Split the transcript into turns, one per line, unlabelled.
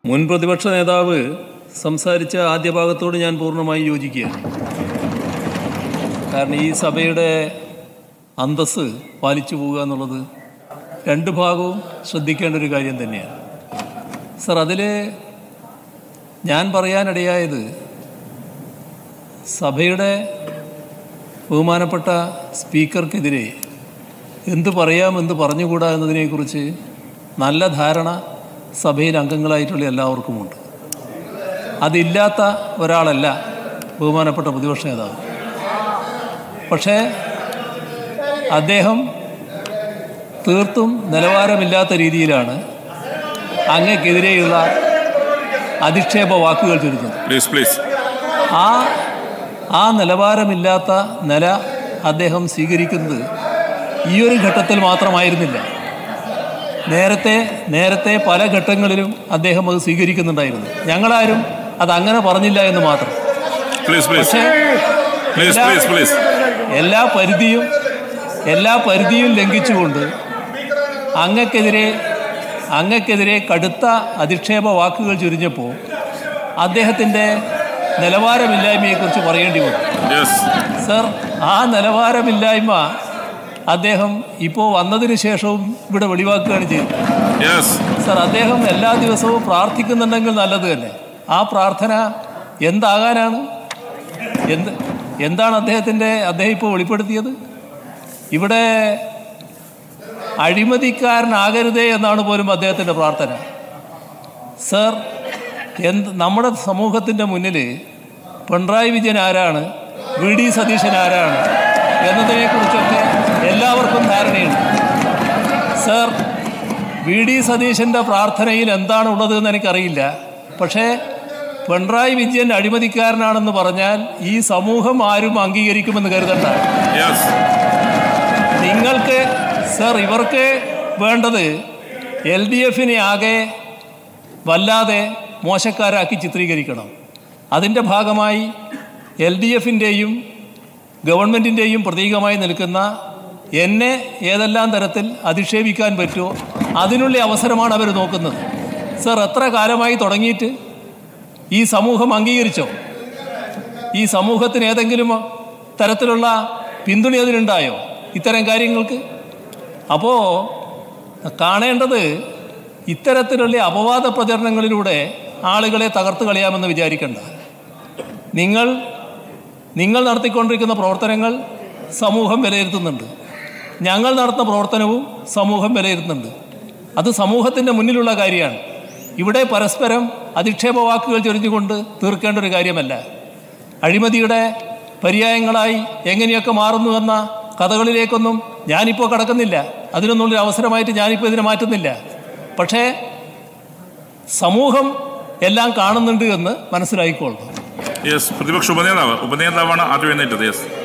മുൻ പ്രതിപക്ഷ നേതാവ് സംസാരിച്ച ആദ്യ ഭാഗത്തോട് ഞാൻ പൂർണ്ണമായി യോജിക്കുകയാണ്. കാരണം ഈ സഭയുടെ അന്തസ്സ് പാലിച്ചു പോവുക എന്നുള്ളത് രണ്ട് ഭാഗവും ശ്രദ്ധിക്കേണ്ട ഒരു കാര്യം തന്നെയാണ്. സർ, അതിൽ ഞാൻ പറയാനിടയായത് സഭയുടെ ബഹുമാനപ്പെട്ട സ്പീക്കർക്കെതിരെ എന്ത് പറയാം എന്ത് പറഞ്ഞുകൂടാ എന്നതിനെക്കുറിച്ച് നല്ല ധാരണ സഭയിൽ അംഗങ്ങളായിട്ടുള്ള എല്ലാവർക്കുമുണ്ട്. അതില്ലാത്ത ഒരാളല്ല ബഹുമാനപ്പെട്ട പ്രതിപക്ഷ നേതാവ്. പക്ഷേ അദ്ദേഹം തീർത്തും നിലവാരമില്ലാത്ത രീതിയിലാണ് അങ്ങക്കെതിരെയുള്ള അധിക്ഷേപ വാക്കുകൾ ചൊല്ലുന്നത്. ആ നിലവാരമില്ലാത്ത നില അദ്ദേഹം സ്വീകരിക്കുന്നത് ഈ ഒരു ഘട്ടത്തിൽ മാത്രമായിരുന്നില്ല. നേരത്തെ പല ഘട്ടങ്ങളിലും അദ്ദേഹം അത് സ്വീകരിക്കുന്നുണ്ടായിരുന്നു. ഞങ്ങളാരും അതങ്ങനെ പറഞ്ഞില്ല എന്ന് മാത്രം. പക്ഷേ എല്ലാ പരിധിയും ലംഘിച്ചുകൊണ്ട് അങ്ങക്കെതിരെ കടുത്ത അധിക്ഷേപ വാക്കുകൾ ചൊരിഞ്ഞപ്പോൾ അദ്ദേഹത്തിൻ്റെ നിലവാരമില്ലായ്മയെക്കുറിച്ച് പറയേണ്ടി വന്നു. സർ, ആ നിലവാരമില്ലായ്മ അദ്ദേഹം ഇപ്പോൾ വന്നതിന് ശേഷവും ഇവിടെ വെളിവാക്കുകയാണ് ചെയ്തത്. സർ, അദ്ദേഹം എല്ലാ ദിവസവും പ്രാർത്ഥിക്കുന്നുണ്ടെങ്കിൽ നല്ലത് തന്നെ. ആ പ്രാർത്ഥന എന്താകാനാണ്? എന്താണ് അദ്ദേഹം ഇപ്പോൾ വെളിപ്പെടുത്തിയത്? ഇവിടെ അഴിമതിക്കാരനാകരുതേ എന്നാണ് പോലും അദ്ദേഹത്തിൻ്റെ പ്രാർത്ഥന. സർ, നമ്മുടെ സമൂഹത്തിൻ്റെ മുന്നിൽ പിണറായി വിജയൻ ആരാണ്, വി ഡി സതീശൻ ആരാണ് എന്നതിനെക്കുറിച്ചൊക്കെ എല്ലാവർക്കും ധാരണയുണ്ട്. സർ, വി ഡി സതീശൻ്റെ പ്രാർത്ഥനയിൽ എന്താണുള്ളത് എന്ന് എനിക്കറിയില്ല. പക്ഷേ പിണറായി വിജയൻ അഴിമതിക്കാരനാണെന്ന് പറഞ്ഞാൽ ഈ സമൂഹം ആരും അംഗീകരിക്കുമെന്ന് കരുതണ്ട. നിങ്ങൾക്ക് സർ, ഇവർക്ക് വേണ്ടത് LDFനെ ആകെ വല്ലാതെ മോശക്കാരാക്കി ചിത്രീകരിക്കണം. അതിൻ്റെ ഭാഗമായി LDFൻ്റെയും ഗവൺമെൻറ്റിൻ്റെയും പ്രതീകമായി നിൽക്കുന്ന എന്നെ ഏതെല്ലാം തരത്തിൽ അധിക്ഷേപിക്കാൻ പറ്റുമോ അതിനുള്ള അവസരമാണ് അവർ നോക്കുന്നത്. സർ, എത്ര കാലമായി തുടങ്ങിയിട്ട് ഈ സമൂഹം അംഗീകരിച്ചോ? ഈ സമൂഹത്തിന് ഏതെങ്കിലും തരത്തിലുള്ള പിന്തുണ അതിനുണ്ടായോ ഇത്തരം കാര്യങ്ങൾക്ക്? അപ്പോൾ കാണേണ്ടത് ഇത്തരത്തിലുള്ള അപവാദ പ്രചരണങ്ങളിലൂടെ ആളുകളെ തകർത്ത് കളയാമെന്ന് വിചാരിക്കേണ്ട. നിങ്ങൾ നടത്തിക്കൊണ്ടിരിക്കുന്ന പ്രവർത്തനങ്ങൾ സമൂഹം വിലയിരുത്തുന്നുണ്ട്. ഞങ്ങൾ നടത്തുന്ന പ്രവർത്തനവും സമൂഹം വിലയിരുത്തുന്നുണ്ട്. അത് സമൂഹത്തിൻ്റെ മുന്നിലുള്ള കാര്യമാണ്. ഇവിടെ പരസ്പരം അധിക്ഷേപ വാക്കുകൾ ചൊരിഞ്ഞുകൊണ്ട് തീർക്കേണ്ട ഒരു കാര്യമല്ല. അഴിമതിയുടെ പര്യായങ്ങളായി എങ്ങനെയൊക്കെ മാറുന്നുവെന്ന കഥകളിലേക്കൊന്നും ഞാനിപ്പോൾ കടക്കുന്നില്ല. അതിനൊന്നുള്ളൊരു അവസരമായിട്ട് ഞാനിപ്പോൾ ഇതിനെ മാറ്റുന്നില്ല. പക്ഷേ സമൂഹം എല്ലാം കാണുന്നുണ്ട് എന്ന് മനസ്സിലായിക്കൊള്ളണം.
പ്രതിപക്ഷ ഉപനേതാവാണ് ആദ്യം എഴുന്നേറ്റത്.